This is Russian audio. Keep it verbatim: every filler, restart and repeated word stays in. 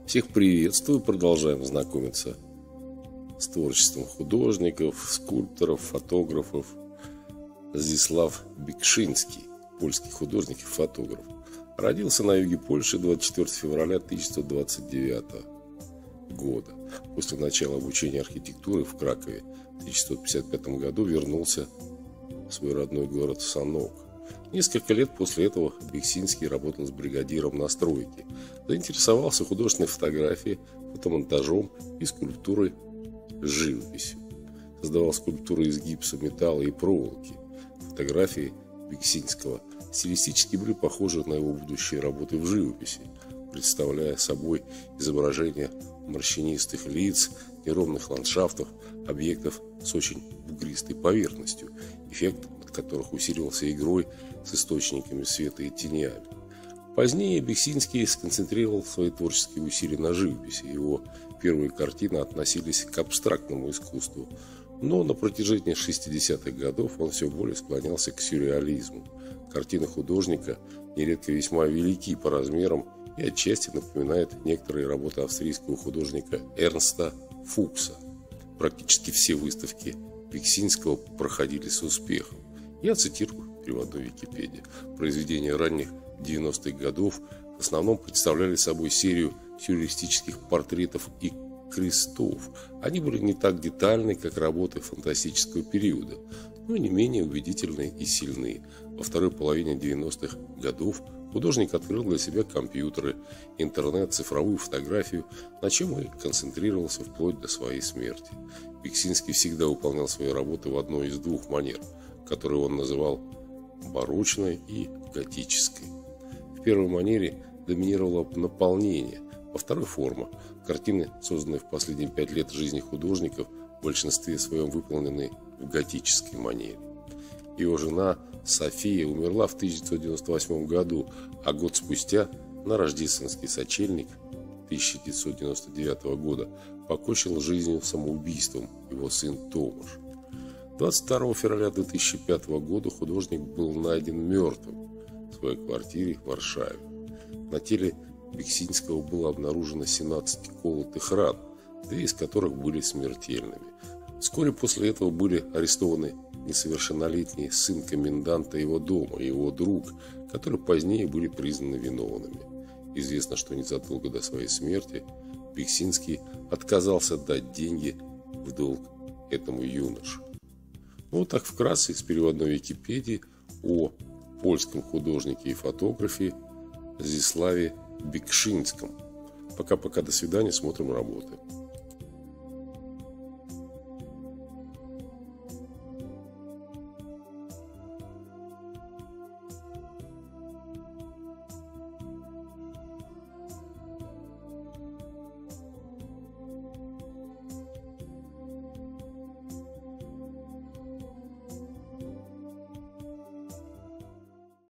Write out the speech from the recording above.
Всех приветствую, продолжаем знакомиться с творчеством художников, скульпторов, фотографов. Здислав Бекшинский, польский художник и фотограф, родился на юге Польши двадцать четвёртого февраля тысяча девятьсот двадцать девятого года. После начала обучения архитектуры в Кракове в тысяча девятьсот пятьдесят пятом году вернулся в свой родной город Санок. Несколько лет после этого Бекшинский работал с бригадиром на стройке. Заинтересовался художественной фотографией, фотомонтажом и скульптурой с живописью. Создавал скульптуры из гипса, металла и проволоки. Фотографии Бекшинского стилистически были похожи на его будущие работы в живописи, представляя собой изображения морщинистых лиц, неровных ландшафтов, объектов с очень бугристой поверхностью, эффект от которых усиливался игрой с источниками света и тенями. Позднее Бекшинский сконцентрировал свои творческие усилия на живописи. Его первые картины относились к абстрактному искусству, но на протяжении шестидесятых годов он все более склонялся к сюрреализму. Картины художника нередко весьма велики по размерам и отчасти напоминают некоторые работы австрийского художника Эрнста Фукса. Практически все выставки Бекшинского проходили с успехом. Я цитирую переводную Википедию. Произведения ранних девяностых годов в основном представляли собой серию сюрреалистических портретов и крестов. Они были не так детальны, как работы фантастического периода, но не менее убедительные и сильные. Во второй половине девяностых годов художник открыл для себя компьютеры, интернет, цифровую фотографию, на чем и концентрировался вплоть до своей смерти. Бекшинский всегда выполнял свои работы в одной из двух манер, которые он называл барочной и готической. В первой манере доминировало наполнение, во второй форма. Картины, созданные в последние пять лет жизни художников, в большинстве своем выполнены в готической манере. Его жена София умерла в тысяча девятьсот девяносто восьмом году, а год спустя на рождественский сочельник тысяча девятьсот девяносто девятого года покончил жизнью самоубийством его сын Томаш. двадцать второго февраля две тысячи пятого года художник был найден мертвым в своей квартире в Варшаве. На теле Бекшинского было обнаружено семнадцать колотых ран, две из которых были смертельными. Вскоре после этого были арестованы несовершеннолетний сын коменданта его дома и его друг, которые позднее были признаны виновными. Известно, что незадолго до своей смерти Бекшинский отказался дать деньги в долг этому юноше. Вот так вкратце из переводной Википедии о польском художнике и фотографе Здиславе Бекшинском. Пока-пока, до свидания, смотрим работы.